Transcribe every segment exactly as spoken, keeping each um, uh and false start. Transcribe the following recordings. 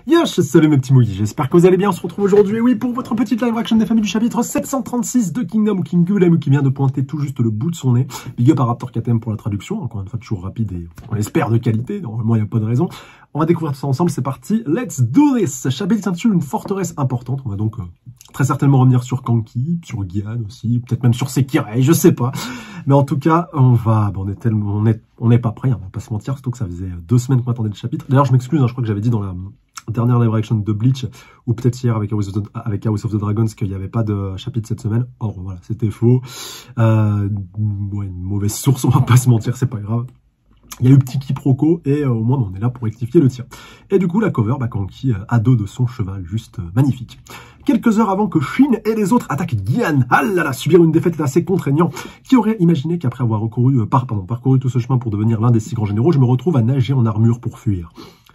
Yes, salut mes petits mouillis, j'espère que vous allez bien, on se retrouve aujourd'hui, oui, pour votre petite live action des familles du chapitre sept cent trente-six de Kingdom ou Kingdom qui vient de pointer tout juste le bout de son nez. Big up à Raptor K T M pour la traduction, encore une fois toujours rapide et on espère de qualité, normalement il n'y a pas de raison. On va découvrir tout ça ensemble, c'est parti, let's do this. Chapitre s'intitule une forteresse importante, on va donc euh, très certainement revenir sur Kanki, sur Gian aussi, peut-être même sur Sekirei, je sais pas. Mais en tout cas, on va, bon, on est tellement, on est, on n'est pas prêt, on va pas se mentir, surtout que ça faisait deux semaines qu'on attendait le chapitre. D'ailleurs, je m'excuse, hein, je crois que j'avais dit dans la dernière live action de Bleach, ou peut-être hier avec House of the, avec House of the Dragons, qu'il n'y avait pas de chapitre cette semaine. Or, voilà, c'était faux. Euh, ouais, une mauvaise source, on va pas se mentir, c'est pas grave. Il y a eu petit quiproquo et euh, au moins on est là pour rectifier le tir. Et du coup la cover, bah, Kanki euh, à dos de son cheval, juste euh, magnifique. Quelques heures avant que Shin et les autres attaquent Gian, ah là là, subir une défaite assez contraignant. Qui aurait imaginé qu'après avoir recouru, euh, par, pardon, parcouru tout ce chemin pour devenir l'un des six grands généraux, je me retrouve à nager en armure pour fuir.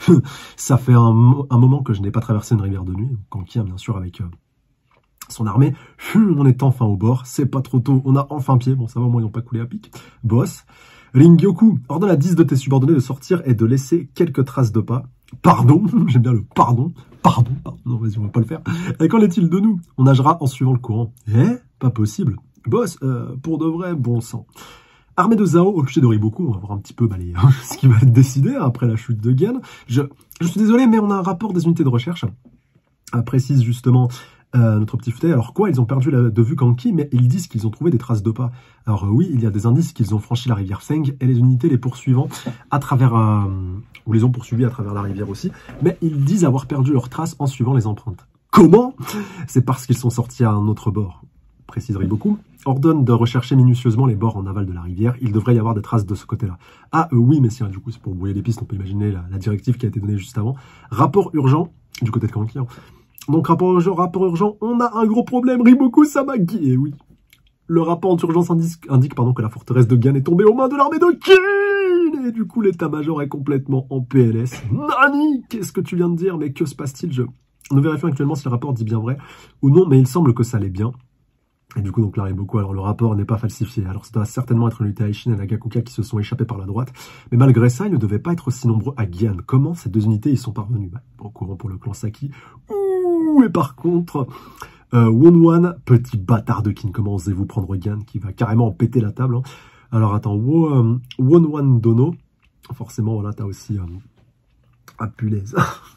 Ça fait un, un moment que je n'ai pas traversé une rivière de nuit. Kanki, hein, bien sûr, avec euh, son armée. On est enfin au bord, c'est pas trop tôt, on a enfin pied. Bon, ça va, au moins ils n'ont pas coulé à pic. Boss. Ringyoku, ordonne à dix de tes subordonnés de sortir et de laisser quelques traces de pas. Pardon, j'aime bien le pardon. Pardon, pardon. Non, vas-y, on va pas le faire. Et qu'en est-il de nous? On nagera en suivant le courant. Eh, pas possible. Boss, euh, pour de vrai, bon sang. Armée de Zhao, au clocher de Riboku, on va voir un petit peu bah, les, ce qui va être décidé après la chute de Gian. Je, je suis désolé, mais on a un rapport des unités de recherche. Euh, précise justement euh, notre petit futé. Alors quoi, ils ont perdu la, de vue Kanki, mais ils disent qu'ils ont trouvé des traces de pas. Alors euh, oui, il y a des indices qu'ils ont franchi la rivière Feng et les unités les poursuivant à travers, euh, ou les ont poursuivis à travers la rivière aussi, mais ils disent avoir perdu leurs traces en suivant les empreintes. Comment? C'est parce qu'ils sont sortis à un autre bord, préciserait beaucoup. Ordonne de rechercher minutieusement les bords en aval de la rivière. Il devrait y avoir des traces de ce côté-là. Ah euh, oui, messieurs, du coup, c'est pour brouiller les pistes, on peut imaginer la, la directive qui a été donnée juste avant. Rapport urgent, du côté de Kanki. Hein. Donc, rapport urgent, rapport urgent, on a un gros problème, Riboku Samagi. Et oui, le rapport d'urgence indique, indique pardon, que la forteresse de Gian est tombée aux mains de l'armée de Kin. Et du coup, l'état-major est complètement en P L S. Nani, qu'est-ce que tu viens de dire? Mais que se passe-t-il? Je... Nous vérifions actuellement si le rapport dit bien vrai ou non, mais il semble que ça l'est bien. Et du coup, donc là, Riboku, alors le rapport n'est pas falsifié. Alors, ça doit certainement être l'unité Aishin et Nagakuka qui se sont échappés par la droite. Mais malgré ça, ils ne devaient pas être aussi nombreux à Gian. Comment ces deux unités y sont parvenus? Bah, au courant pour le clan Saki. Ouh, et par contre, euh, Wonwan, petit bâtard de Kin, comment osez-vous prendre Gian, qui va carrément en péter la table. Hein. Alors, attends, Wo, euh, Wonwan Dono. Forcément, voilà, t'as aussi... Euh, ah, punaise.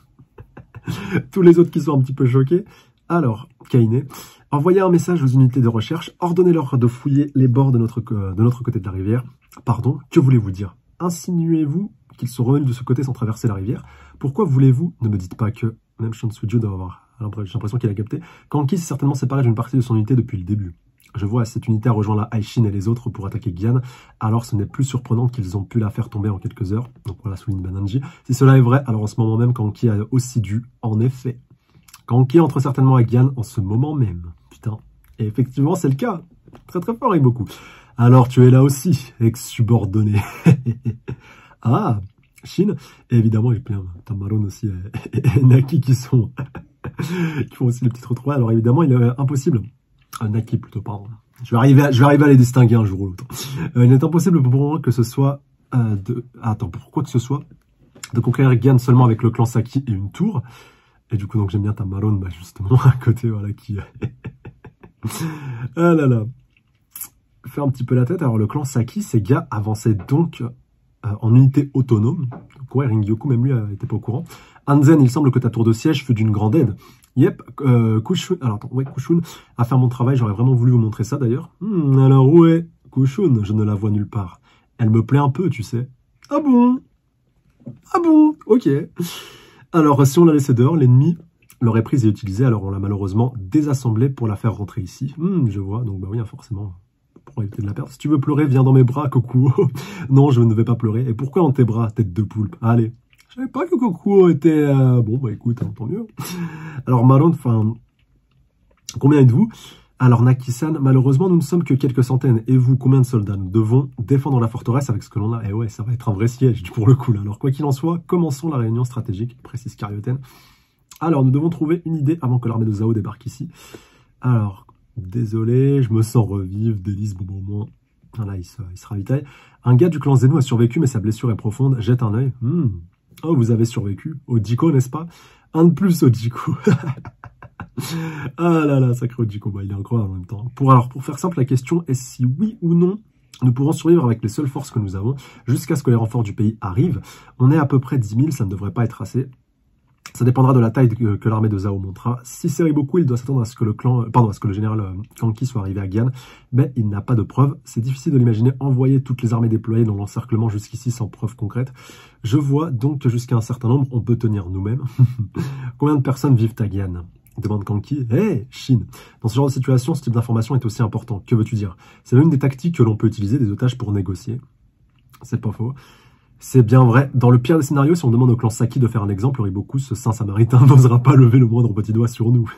Tous les autres qui sont un petit peu choqués. Alors, Kaine, envoyez un message aux unités de recherche, ordonnez-leur de fouiller les bords de notre, de notre côté de la rivière. Pardon, que voulez-vous dire? Insinuez-vous qu'ils sont revenus de ce côté sans traverser la rivière? Pourquoi voulez-vous? Ne me dites pas que... Même Shansuju doit avoir... J'ai l'impression qu'il a capté. Kanki s'est certainement séparé d'une partie de son unité depuis le début. Je vois, cette unité a rejoint la Aishin et les autres pour attaquer Gian, alors ce n'est plus surprenant qu'ils ont pu la faire tomber en quelques heures. Donc voilà, souligne Bananji. Si cela est vrai, alors en ce moment même, Kanki a aussi dû, en effet... Kanki entre certainement à Gian en ce moment même. Putain. Et effectivement, c'est le cas. Très très fort et beaucoup. Alors, tu es là aussi, ex-subordonné. Ah, Shin. Et évidemment, il y a plein Tamaron aussi et, et, et Naki qui sont... qui font aussi les petites retrouvailles. Alors évidemment, il est impossible... Euh, Naki plutôt, pardon. Je vais arriver à, je vais arriver à les distinguer un jour ou l'autre. Euh, il est impossible pour moi que ce soit... Euh, de... Ah, attends, pour quoi que ce soit, de conquérir Gian seulement avec le clan Saki et une tour... Et du coup, donc j'aime bien Tamaron, bah justement, à côté, voilà, qui... ah là là. Faire un petit peu la tête. Alors, le clan Saki, ces gars avançaient donc euh, en unité autonome. Donc, ouais, Ringyoku, même lui, n'était pas au courant. Hanzen, il semble que ta tour de siège fut d'une grande aide. Yep, euh, Kushun... Alors, attends, ouais, Kushun a fait mon travail. J'aurais vraiment voulu vous montrer ça, d'ailleurs. Hmm, alors, où est Kushun? Je ne la vois nulle part. Elle me plaît un peu, tu sais. Ah bon? Ah bon? Ok. Alors, si on l'a laissé dehors, l'ennemi l'aurait prise et utilisée, alors on l'a malheureusement désassemblée pour la faire rentrer ici. Hum, je vois, donc bah oui, forcément, pour éviter de la perdre. Si tu veux pleurer, viens dans mes bras, Kokuo. Non, je ne vais pas pleurer. Et pourquoi dans tes bras, tête de poulpe? Allez. Je savais pas que Kokuo était... Euh... Bon, bah écoute, hein, tant mieux. Alors, Maron, enfin... Combien êtes-vous? Alors, Naki-san, malheureusement, nous ne sommes que quelques centaines. Et vous, combien de soldats? Nous devons défendre la forteresse avec ce que l'on a. Et ouais, ça va être un vrai siège, pour le coup. Là. Alors, quoi qu'il en soit, commençons la réunion stratégique, précise Carioten. Alors, nous devons trouver une idée avant que l'armée de Zhao débarque ici. Alors, désolé, je me sens revivre. Délice, bon, bon, moins. Voilà, il se, il se ravitaille. Un gars du clan Zeno a survécu, mais sa blessure est profonde. Jette un œil. Hmm. Oh, vous avez survécu. Au Diko, n'est-ce pas? Un de plus, Ojiko. Ah là là, sacré Ojiko, bah, il est incroyable en même temps. Pour, alors, pour faire simple, la question est si oui ou non, nous pourrons survivre avec les seules forces que nous avons jusqu'à ce que les renforts du pays arrivent. On est à peu près dix mille, ça ne devrait pas être assez. Ça dépendra de la taille que, que l'armée de Zhao montera. Si c'est Riboku, il doit s'attendre à ce que le clan, euh, pardon, à ce que le général euh, Kanki soit arrivé à Gian, mais il n'a pas de preuves. C'est difficile de l'imaginer envoyer toutes les armées déployées dans l'encerclement jusqu'ici sans preuve concrète. Je vois donc que jusqu'à un certain nombre, on peut tenir nous-mêmes. Combien de personnes vivent à Gian? Demande Kanki. Hé, hey, Chine. Dans ce genre de situation, ce type d'information est aussi important. Que veux-tu dire? C'est l'une des tactiques que l'on peut utiliser des otages pour négocier. C'est pas faux. C'est bien vrai. Dans le pire des scénarios, si on demande au clan Saki de faire un exemple, Riboku, ce saint samaritain, n'osera pas lever le moindre petit doigt sur nous.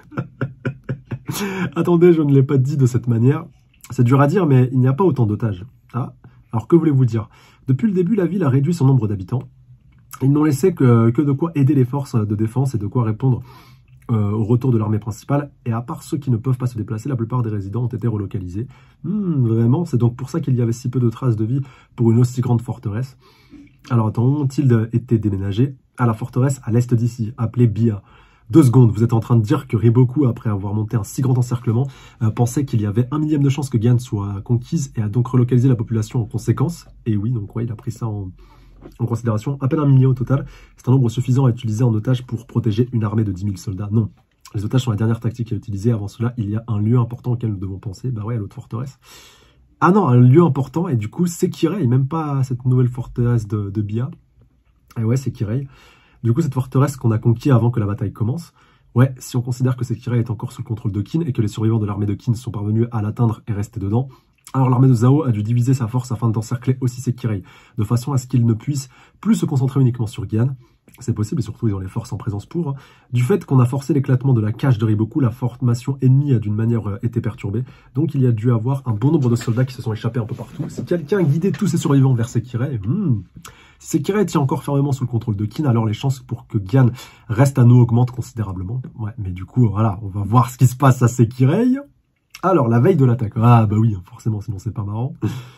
Attendez, je ne l'ai pas dit de cette manière. C'est dur à dire, mais il n'y a pas autant d'otages. Ah, alors que voulez-vous dire? Depuis le début, la ville a réduit son nombre d'habitants. Ils n'ont laissé que, que de quoi aider les forces de défense et de quoi répondre Euh, au retour de l'armée principale, et à part ceux qui ne peuvent pas se déplacer, la plupart des résidents ont été relocalisés. Hmm, vraiment, c'est donc pour ça qu'il y avait si peu de traces de vie pour une aussi grande forteresse. Alors attends, ont-ils été déménagés à la forteresse à l'est d'ici, appelée Bia? Deux secondes, vous êtes en train de dire que Riboku, après avoir monté un si grand encerclement, euh, pensait qu'il y avait un millième de chance que Gian soit conquise et a donc relocalisé la population en conséquence. Et oui, donc ouais, il a pris ça en... en considération, à peine un million au total. C'est un nombre suffisant à utiliser en otage pour protéger une armée de dix mille soldats. Non, les otages sont la dernière tactique à utiliser. Avant cela, il y a un lieu important auquel nous devons penser. Bah ouais, à l'autre forteresse. Ah non, un lieu important, et du coup, c'est Kirei, même pas cette nouvelle forteresse de, de Bia. Et ouais, c'est Kirei. Du coup, cette forteresse qu'on a conquise avant que la bataille commence. Ouais, si on considère que cette Kirei est encore sous le contrôle de Qin et que les survivants de l'armée de Qin sont parvenus à l'atteindre et rester dedans, alors l'armée de Zhao a dû diviser sa force afin d'encercler aussi Sekirei, de façon à ce qu'il ne puisse plus se concentrer uniquement sur Gian. C'est possible, et surtout ils ont les forces en présence pour. Du fait qu'on a forcé l'éclatement de la cage de Riboku, la formation ennemie a d'une manière euh, été perturbée. Donc il y a dû avoir un bon nombre de soldats qui se sont échappés un peu partout. Si quelqu'un guidait tous ces survivants vers Sekirei, hmm, si Sekirei tient encore fermement sous le contrôle de Qin, alors les chances pour que Gian reste à nous augmentent considérablement. Ouais, mais du coup, voilà, on va voir ce qui se passe à Sekirei. Alors, la veille de l'attaque. Ah, bah oui, forcément, sinon c'est pas marrant.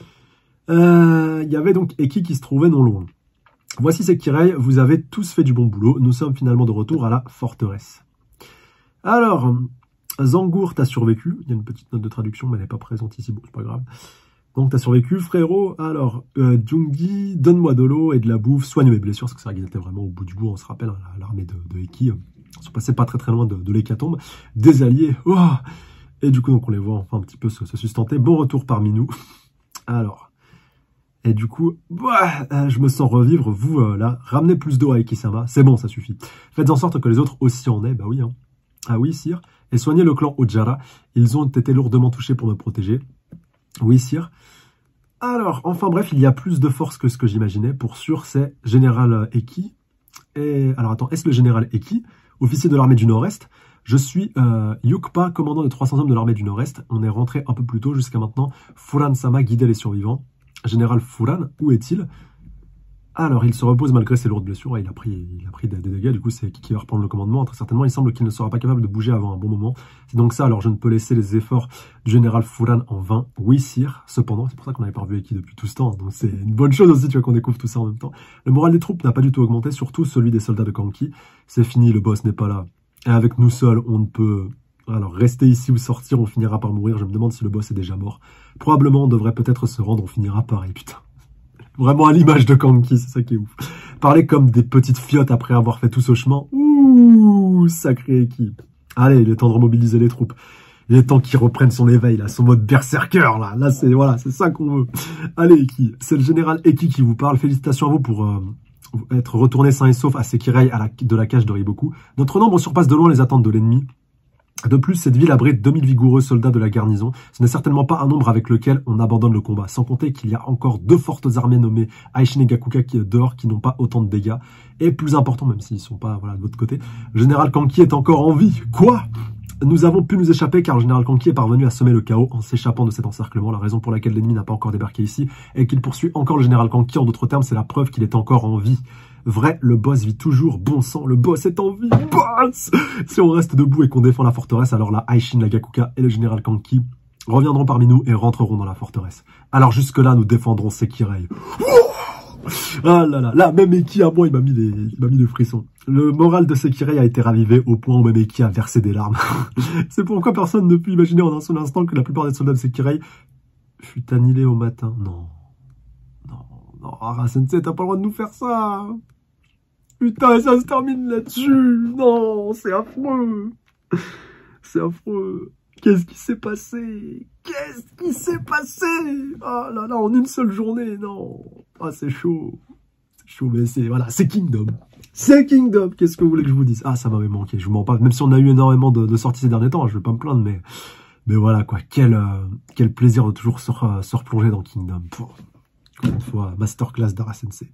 Il euh, y avait donc Eki qui se trouvait non loin. Voici Sekirei, vous avez tous fait du bon boulot. Nous sommes finalement de retour à la forteresse. Alors, Zangour, t'as survécu. Il y a une petite note de traduction, mais elle n'est pas présente ici. Bon, c'est pas grave. Donc, t'as survécu, frérot. Alors, euh, Jungi, donne-moi de l'eau et de la bouffe. Soigne mes blessures, parce que c'est vrai qu'ils étaient vraiment au bout du bout. On se rappelle, l'armée de, de Eki. Ils sont passés pas très très loin de, de l'hécatombe. Des alliés. Oh, et du coup, donc on les voit enfin un petit peu se, se sustenter. Bon retour parmi nous. Alors, et du coup, bah, je me sens revivre, vous, euh, là. Ramenez plus d'eau à Eki-sama. C'est bon, ça suffit. Faites en sorte que les autres aussi en aient. Bah oui, hein. Ah oui, sire. Et soignez le clan Ojara. Ils ont été lourdement touchés pour me protéger. Oui, sire. Alors, enfin bref, il y a plus de force que ce que j'imaginais. Pour sûr, c'est Général Eki. Et alors, attends, est-ce le Général Eki, officier de l'armée du Nord-Est? Je suis euh, Yukpa, commandant de trois cents hommes de l'armée du Nord-Est. On est rentré un peu plus tôt. Jusqu'à maintenant, Furan-sama guidait les survivants. Général Furan, où est-il? Alors, il se repose malgré ses lourdes blessures. Il a pris, il a pris des, des dégâts. Du coup, c'est qui qui va reprendre le commandement. Très certainement, il semble qu'il ne sera pas capable de bouger avant un bon moment. C'est donc ça. Alors, je ne peux laisser les efforts du général Furan en vain. Oui, sire. Cependant, c'est pour ça qu'on n'avait pas revu Eki depuis tout ce temps. Donc, c'est une bonne chose aussi, tu vois, qu'on découvre tout ça en même temps. Le moral des troupes n'a pas du tout augmenté, surtout celui des soldats de Kanki. C'est fini, le boss n'est pas là. Et avec nous seuls, on ne peut... Alors, rester ici ou sortir, on finira par mourir. Je me demande si le boss est déjà mort. Probablement, on devrait peut-être se rendre, on finira pareil, putain. Vraiment à l'image de Kanki, c'est ça qui est ouf. Parler comme des petites fiottes après avoir fait tout ce chemin. Ouh, sacré équipe. Allez, il est temps de remobiliser les troupes. Il est temps qu'il reprenne son éveil, là, son mode berserker, là. Là, c'est, voilà, c'est ça qu'on veut. Allez, Eki. C'est le général Eki qui vous parle. Félicitations à vous pour... Euh, être retourné sain et sauf à Sekirei à la, de la cage de Riboku. Notre nombre surpasse de loin les attentes de l'ennemi. De plus, cette ville abrite deux mille vigoureux soldats de la garnison. Ce n'est certainement pas un nombre avec lequel on abandonne le combat. Sans compter qu'il y a encore deux fortes armées nommées Aishin et Gakuka qui dehors qui n'ont pas autant de dégâts. Et plus important, même s'ils sont pas voilà de l'autre côté, le général Kanki est encore en vie. Quoi? Nous avons pu nous échapper car le général Kanki est parvenu à semer le chaos en s'échappant de cet encerclement. La raison pour laquelle l'ennemi n'a pas encore débarqué ici est qu'il poursuit encore le général Kanki. En d'autres termes, c'est la preuve qu'il est encore en vie. Vrai, le boss vit toujours. Bon sang, le boss est en vie. Boss! Si on reste debout et qu'on défend la forteresse, alors la Aishin, la Gakuka et le général Kanki reviendront parmi nous et rentreront dans la forteresse. Alors jusque-là, nous défendrons Sekirei. Ah là là, là, même Eki à moi, il m'a mis des, il m'a mis des frissons. Le moral de Sekirei a été ravivé au point où même Eki a versé des larmes. C'est pourquoi personne ne peut imaginer en un seul instant que la plupart des soldats de Sekirei fut annihilé au matin. Non. Non, non, Hara Sensei, t'as pas le droit de nous faire ça. Putain, ça se termine là-dessus. Non, c'est affreux. C'est affreux. Qu'est-ce qui s'est passé? Qu'est-ce qui s'est passé? Ah là là, en une seule journée, non. Ah, c'est chaud. C'est chaud, mais c'est, voilà, c'est Kingdom. C'est Kingdom. Qu'est-ce que vous voulez que je vous dise? Ah, ça m'avait manqué, je vous mens pas. Même si on a eu énormément de, de sorties ces derniers temps, je vais pas me plaindre, mais, mais voilà, quoi. Quel, euh, quel plaisir de toujours se, euh, se replonger dans Kingdom. Encore une fois, masterclass d'Hara Sensei.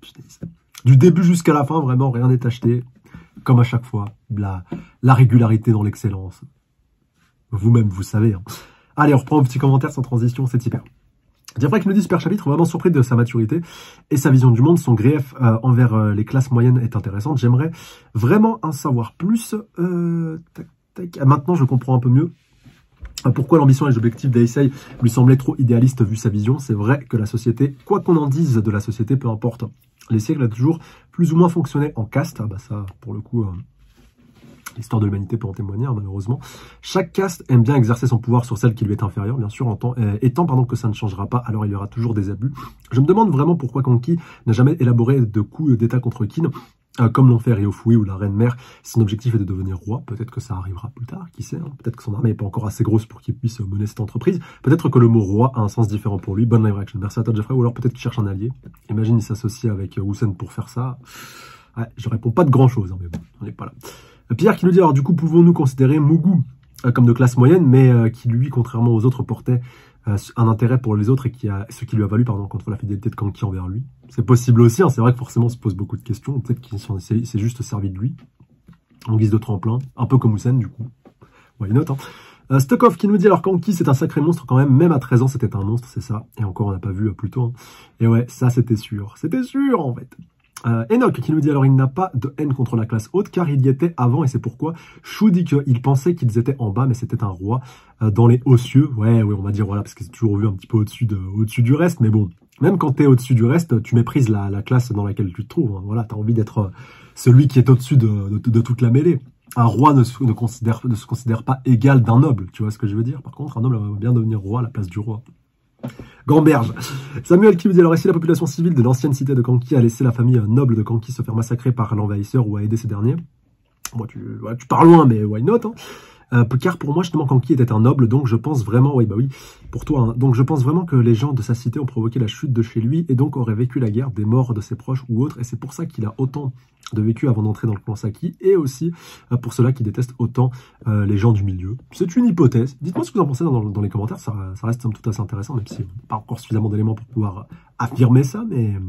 Du début jusqu'à la fin, vraiment, rien n'est acheté. Comme à chaque fois, la, la régularité dans l'excellence. Vous-même, vous savez. Hein. Allez, on reprend un petit commentaire sans transition, c'est hyper. Diafra qui nous dit super chapitre, vraiment surpris de sa maturité et sa vision du monde. Son grief euh, envers euh, les classes moyennes est intéressante. J'aimerais vraiment en savoir plus. Euh, tac, tac. Maintenant, je comprends un peu mieux pourquoi l'ambition et les objectifs d'Eisei lui semblaient trop idéalistes vu sa vision. C'est vrai que la société, quoi qu'on en dise de la société, peu importe, les siècles a toujours plus ou moins fonctionné en caste. Ah bah ça, pour le coup... Euh, l'histoire de l'humanité peut en témoigner, hein, malheureusement. Chaque caste aime bien exercer son pouvoir sur celle qui lui est inférieure, bien sûr, en temps, euh, étant pardon, que ça ne changera pas, alors il y aura toujours des abus. Je me demande vraiment pourquoi Kanki n'a jamais élaboré de coups d'état contre Kin, euh, comme l'ont fait Ryofui ou la Reine Mère. Son objectif est de devenir roi, peut-être que ça arrivera plus tard, qui sait, hein. Peut-être que son armée n'est pas encore assez grosse pour qu'il puisse mener cette entreprise, peut-être que le mot roi a un sens différent pour lui. Bonne live action, merci à toi Jeffrey, ou alors peut-être qu'il cherche un allié. Imagine il s'associe avec euh, Hussein pour faire ça. Ouais, je réponds pas de grand-chose, hein, mais bon, on n'est pas là. Pierre qui nous dit, alors du coup, pouvons-nous considérer Mugu euh, comme de classe moyenne, mais euh, qui lui, contrairement aux autres, portait euh, un intérêt pour les autres et qui a ce qui lui a valu, pardon, contre la fidélité de Kanki envers lui. C'est possible aussi, hein, c'est vrai que forcément on se pose beaucoup de questions, peut-être qu'il s'est juste servi de lui, en guise de tremplin, un peu comme Hussein du coup. Why not, hein. Euh, Stokov qui nous dit, alors Kanki c'est un sacré monstre quand même, même à treize ans c'était un monstre, c'est ça, et encore on n'a pas vu euh, plus tôt, hein. Et ouais, ça c'était sûr, c'était sûr en fait. Euh, Enoch qui nous dit alors il n'a pas de haine contre la classe haute car il y était avant et c'est pourquoi Shu dit qu'il pensait qu'ils étaient en bas mais c'était un roi euh, dans les hauts cieux. Ouais, ouais, on va dire voilà parce que c'est toujours vu un petit peu au-dessus de, au-dessus du reste, mais bon, même quand t'es au-dessus du reste, tu méprises la, la classe dans laquelle tu te trouves. Hein. Voilà, t'as envie d'être euh, celui qui est au-dessus de, de, de toute la mêlée. Un roi ne se, ne, considère, ne se considère pas égal d'un noble, tu vois ce que je veux dire. Par contre, un noble va bien devenir roi à la place du roi. Gamberge. Samuel qui nous dit alors ici la population civile de l'ancienne cité de Kanki a laissé la famille noble de Kanki se faire massacrer par l'envahisseur ou a aidé ces derniers. Moi, tu, ouais, tu pars loin, mais why not, hein. Euh, car pour moi, justement, Kanki était un noble, donc je pense vraiment, oui, bah oui, pour toi, hein, donc je pense vraiment que les gens de sa cité ont provoqué la chute de chez lui et donc auraient vécu la guerre, des morts de ses proches ou autres, et c'est pour ça qu'il a autant de vécu avant d'entrer dans le clan Saki, et aussi euh, pour cela qu'il déteste autant euh, les gens du milieu. C'est une hypothèse. Dites-moi ce que vous en pensez dans, dans les commentaires, ça, ça reste tout assez intéressant, même si on n'a pas encore suffisamment d'éléments pour pouvoir affirmer ça, mais euh,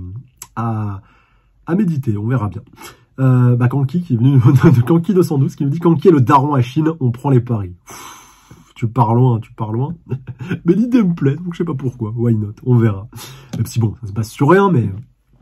à, à méditer, on verra bien. Euh, bah Kanki qui est venu de Kanki deux cent douze qui nous dit Kanki est le daron à Chine, on prend les paris. Pff, tu pars loin, tu pars loin. Mais l'idée me plaît, donc je sais pas pourquoi. Why not, on verra. Même si bon, ça se base sur rien, mais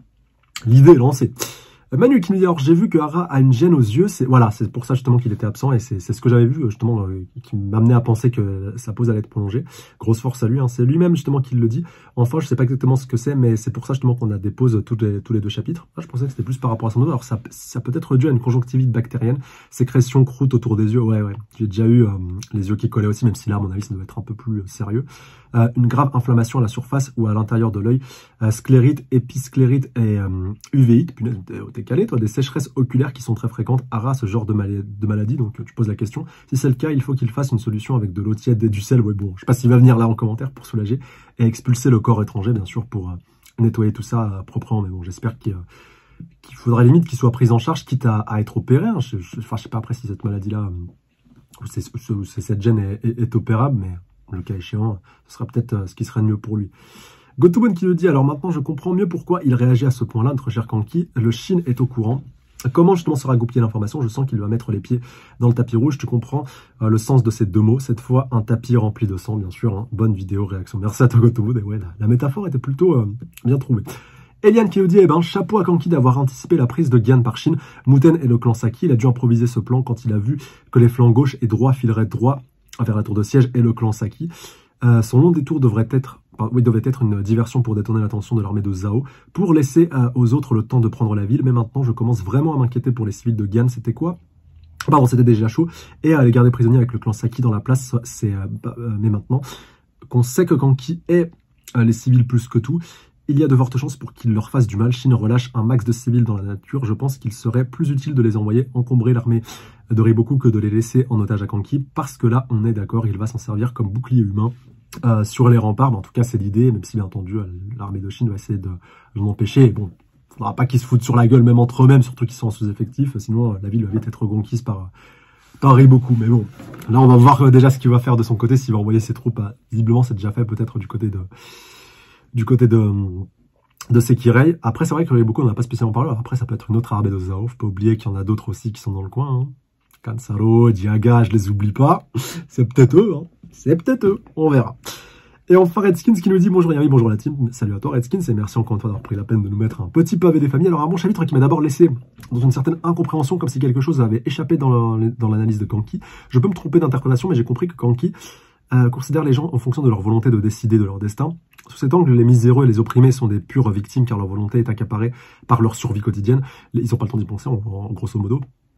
l'idée est lancée. Manu qui nous dit alors j'ai vu que Hara a une gêne aux yeux, c'est voilà, c'est pour ça justement qu'il était absent et c'est ce que j'avais vu justement euh, qui m'amenait à penser que sa pause allait être prolongée. Grosse force à lui, hein. C'est lui-même justement qui le dit. Enfin, je sais pas exactement ce que c'est, mais c'est pour ça justement qu'on a des pauses tous les, tous les deux chapitres. Ah, je pensais que c'était plus par rapport à son dos. Alors ça, ça peut être dû à une conjonctivite bactérienne, sécrétion croûte autour des yeux. Ouais, ouais. J'ai déjà eu euh, les yeux qui collaient aussi, même si là, à mon avis, ça doit être un peu plus euh, sérieux. Euh, une grave inflammation à la surface ou à l'intérieur de l'œil, euh, sclérite, épisclérite et euh, uvéite, punaise, t'es calé, toi, des sécheresses oculaires qui sont très fréquentes. Hara, ce genre de, mal de maladie, donc tu poses la question. Si c'est le cas, il faut qu'il fasse une solution avec de l'eau tiède et du sel. Ouais, bon, je sais pas s'il va venir là en commentaire pour soulager et expulser le corps étranger, bien sûr, pour euh, nettoyer tout ça euh, proprement. Mais bon, j'espère qu'il euh, qu'il faudra limite qu'il soit pris en charge, quitte à, à être opéré. Hein. Je, je, enfin, je sais pas après si cette maladie-là, euh, c'est, c'est, cette gêne est, est, est opérable, mais le cas échéant, ce sera peut-être euh, ce qui serait mieux pour lui. Gotoubon qui nous dit, alors maintenant je comprends mieux pourquoi il réagit à ce point-là, notre cher Kanki. Le Shin est au courant. Comment justement sera goupillée l'information? Je sens qu'il va mettre les pieds dans le tapis rouge. Tu comprends euh, le sens de ces deux mots. Cette fois, un tapis rempli de sang, bien sûr. Hein. Bonne vidéo, réaction. Merci à toi, Gotoubon. Et ouais, la, la métaphore était plutôt euh, bien trouvée. Eliane qui nous dit, eh ben, chapeau à Kanki d'avoir anticipé la prise de Gian par Shin. Muten et le clan Saki, il a dû improviser ce plan quand il a vu que les flancs gauche et droit fileraient droit vers la tour de siège et le clan Saki. Euh, son long détour devrait être oui, devait être une diversion pour détourner l'attention de l'armée de Zhao, pour laisser euh, aux autres le temps de prendre la ville. Mais maintenant, je commence vraiment à m'inquiéter pour les civils de Gan. C'était quoi? Pardon, c'était déjà chaud. Et à les garder prisonniers avec le clan Saki dans la place. C'est, euh, euh, mais maintenant qu'on sait que Kanki est euh, les civils plus que tout, il y a de fortes chances pour qu'ils leur fassent du mal. Shin relâche un max de civils dans la nature. Je pense qu'il serait plus utile de les envoyer encombrer l'armée de Reiboku que de les laisser en otage à Kanki, parce que là, on est d'accord, il va s'en servir comme bouclier humain euh, sur les remparts. Mais en tout cas, c'est l'idée, même si bien entendu, l'armée de Shin va essayer de l'en empêcher. Et bon, il faudra pas qu'ils se foutent sur la gueule, même entre eux-mêmes, surtout qu'ils sont en sous-effectif, sinon la ville va vite être conquise par, par Reiboku. Mais bon, là, on va voir déjà ce qu'il va faire de son côté, s'il va envoyer ses troupes. À... Visiblement, c'est déjà fait, peut-être du côté de... du côté de, de Sekirei. Après, c'est vrai que Reiboku, on n'a pas spécialement parlé. Après, ça peut être une autre armée de Zhao. Faut pas oublier qu'il y en a d'autres aussi qui sont dans le coin. Hein. Kansaro, Diaga, je les oublie pas. C'est peut-être eux. Hein. C'est peut-être eux. On verra. Et enfin, Redskins qui nous dit bonjour Yami, bonjour la team. Salut à toi Redskins et merci encore une fois d'avoir pris la peine de nous mettre un petit pavé des familles. Alors, un bon chapitre qui m'a d'abord laissé dans une certaine incompréhension, comme si quelque chose avait échappé dans l'analyse de Kanki. Je peux me tromper d'interprétation, mais j'ai compris que Kanki Euh, considère les gens en fonction de leur volonté de décider de leur destin. Sous cet angle, les miséreux et les opprimés sont des pures victimes car leur volonté est accaparée par leur survie quotidienne. Ils n'ont pas le temps d'y penser, en, en grosso modo.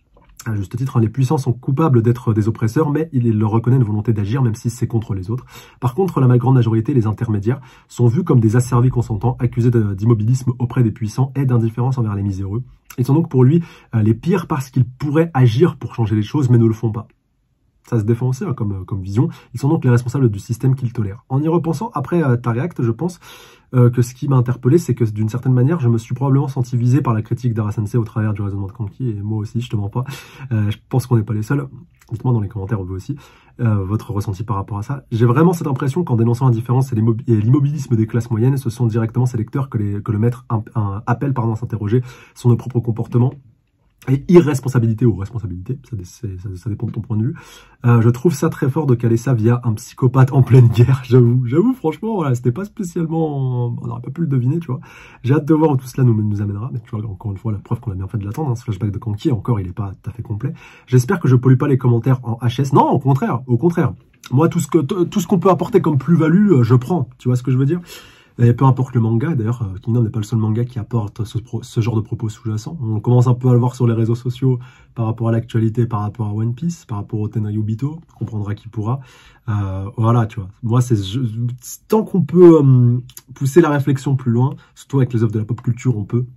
À juste titre, hein, les puissants sont coupables d'être des oppresseurs, mais ils leur reconnaissent une volonté d'agir, même si c'est contre les autres. Par contre, la grande majorité, les intermédiaires, sont vus comme des asservis consentants, accusés d'immobilisme auprès des puissants et d'indifférence envers les miséreux. Ils sont donc pour lui euh, les pires parce qu'ils pourraient agir pour changer les choses, mais ne le font pas. Ça se défend aussi hein, comme, comme vision. Ils sont donc les responsables du système qu'ils tolèrent. En y repensant, après euh, Tareact, je pense euh, que ce qui m'a interpellé, c'est que d'une certaine manière, je me suis probablement senti visé par la critique d'Ara Sensei au travers du raisonnement de Kanki, et moi aussi, je te mens pas. Euh, je pense qu'on n'est pas les seuls. Dites-moi dans les commentaires, vous aussi, euh, votre ressenti par rapport à ça. J'ai vraiment cette impression qu'en dénonçant l'indifférence et l'immobilisme des classes moyennes, ce sont directement ces lecteurs que, les, que le maître un, un, appelle pardon, à s'interroger sur nos propres comportements. Et irresponsabilité ou responsabilité, ça, ça, ça dépend de ton point de vue. Euh, je trouve ça très fort de caler ça via un psychopathe en pleine guerre, j'avoue. J'avoue, franchement, voilà, c'était pas spécialement... On n'aurait pas pu le deviner, tu vois. J'ai hâte de voir où tout cela nous, nous amènera. Mais tu vois, encore une fois, la preuve qu'on a bien fait de l'attendre. Hein, ce flashback de Kanki, encore, il est pas tout à fait complet. J'espère que je pollue pas les commentaires en H S. Non, au contraire, au contraire. Moi, tout ce que tout ce qu'on peut apporter comme plus-value, je prends. Tu vois ce que je veux dire ? Et peu importe le manga, d'ailleurs, Kingdom n'est pas le seul manga qui apporte ce, ce genre de propos sous-jacents. On commence un peu à le voir sur les réseaux sociaux par rapport à l'actualité, par rapport à One Piece, par rapport au Tenryubito, on comprendra qui pourra. Euh, voilà, tu vois. Moi, c'est tant qu'on peut euh, pousser la réflexion plus loin, surtout avec les œuvres de la pop culture, on peut.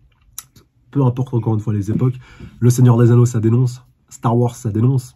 Peu importe encore une fois les époques. Le Seigneur des Anneaux, ça dénonce. Star Wars, ça dénonce.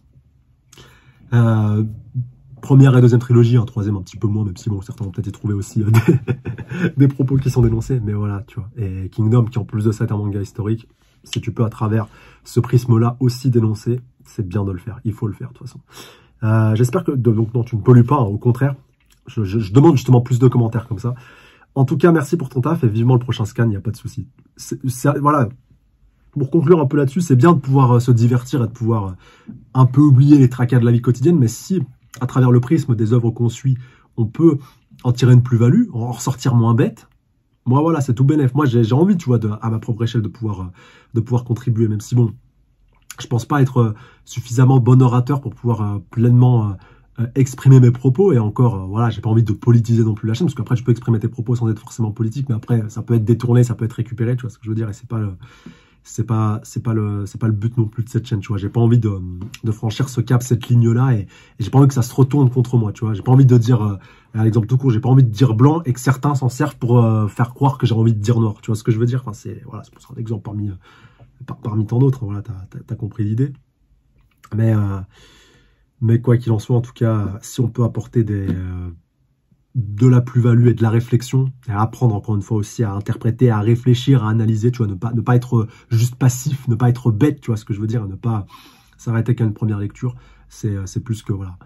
Euh, Première et deuxième trilogie, un troisième un petit peu moins, même si bon, certains ont peut-être y trouvé aussi euh, des, des propos qui sont dénoncés, mais voilà, tu vois. Et Kingdom, qui en plus de ça est un manga historique, si tu peux à travers ce prisme-là aussi dénoncer, c'est bien de le faire, il faut le faire de toute façon. Euh, J'espère que, donc non, tu ne pollues pas, hein, au contraire, je, je, je demande justement plus de commentaires comme ça. En tout cas, merci pour ton taf et vivement le prochain scan, il n'y a pas de souci. Voilà. Pour conclure un peu là-dessus, c'est bien de pouvoir euh, se divertir et de pouvoir euh, un peu oublier les tracas de la vie quotidienne, mais si à travers le prisme des œuvres qu'on suit, on peut en tirer une plus-value, en ressortir moins bête. Moi, voilà, c'est tout bénef. Moi, j'ai envie, tu vois, de, à ma propre échelle, de pouvoir, de pouvoir contribuer, même si, bon, je pense pas être suffisamment bon orateur pour pouvoir euh, pleinement euh, exprimer mes propos. Et encore, euh, voilà, j'ai pas envie de politiser non plus la chaîne, parce qu'après, tu peux exprimer tes propos sans être forcément politique, mais après, ça peut être détourné, ça peut être récupéré, tu vois ce que je veux dire, et c'est pas le... c'est pas c'est pas le c'est pas le but non plus de cette chaîne, tu vois. J'ai pas envie de, de franchir ce cap, cette ligne là, et, et j'ai pas envie que ça se retourne contre moi, tu vois. J'ai pas envie de dire euh, un exemple tout court, j'ai pas envie de dire blanc et que certains s'en servent pour euh, faire croire que j'ai envie de dire noir, tu vois ce que je veux dire. Enfin, c'est voilà, c'est pour ça un exemple parmi euh, par, parmi tant d'autres. Voilà, t'as t'as, t'as compris l'idée. Mais euh, mais quoi qu'il en soit, en tout cas, si on peut apporter des euh, de la plus-value et de la réflexion, et à apprendre encore une fois aussi à interpréter, à réfléchir, à analyser, tu vois, ne pas, ne pas être juste passif, ne pas être bête, tu vois ce que je veux dire, ne pas s'arrêter qu'à une première lecture, c'est plus que, voilà,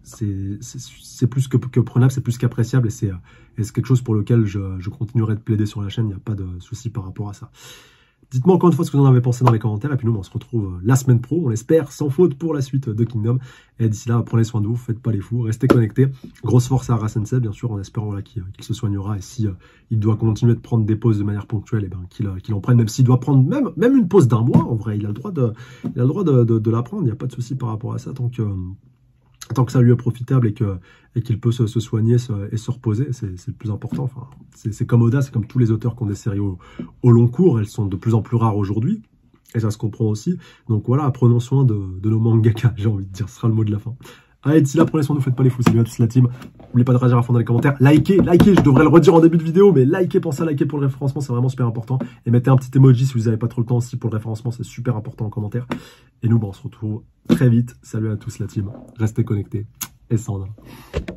c'est plus que, que prenable, c'est plus qu'appréciable, et c'est quelque chose pour lequel je, je continuerai de plaider sur la chaîne, il n'y a pas de souci par rapport à ça. Dites-moi encore une fois ce que vous en avez pensé dans les commentaires, et puis nous on se retrouve la semaine pro, on l'espère, sans faute pour la suite de Kingdom. Et d'ici là, prenez soin de vous, faites pas les fous, restez connectés. Grosse force à Ara Sensei, bien sûr, en espérant qu'il qu'il se soignera, et si euh, il doit continuer de prendre des pauses de manière ponctuelle, et ben qu'il qu'il en prenne, même s'il doit prendre même, même une pause d'un mois, en vrai, il a le droit de, il a le droit de, de, de la prendre, il n'y a pas de souci par rapport à ça, tant que... Euh, tant que ça lui est profitable et que et qu'il peut se, se soigner se, et se reposer, c'est le plus important. Enfin, c'est comme Oda, c'est comme tous les auteurs qui ont des séries au, au long cours, elles sont de plus en plus rares aujourd'hui, et ça se comprend aussi. Donc voilà, prenons soin de, de nos mangaka, j'ai envie de dire, ce sera le mot de la fin. Allez, d'ici là, prenez soin de vous, faites pas les fous, salut à tous la team. N'oubliez pas de réagir à fond dans les commentaires, likez, likez, je devrais le redire en début de vidéo, mais likez, pensez à liker pour le référencement, c'est vraiment super important. Et mettez un petit emoji si vous n'avez pas trop le temps aussi pour le référencement, c'est super important en commentaire. Et nous, bon, on se retrouve très vite. Salut à tous la team, restez connectés et sans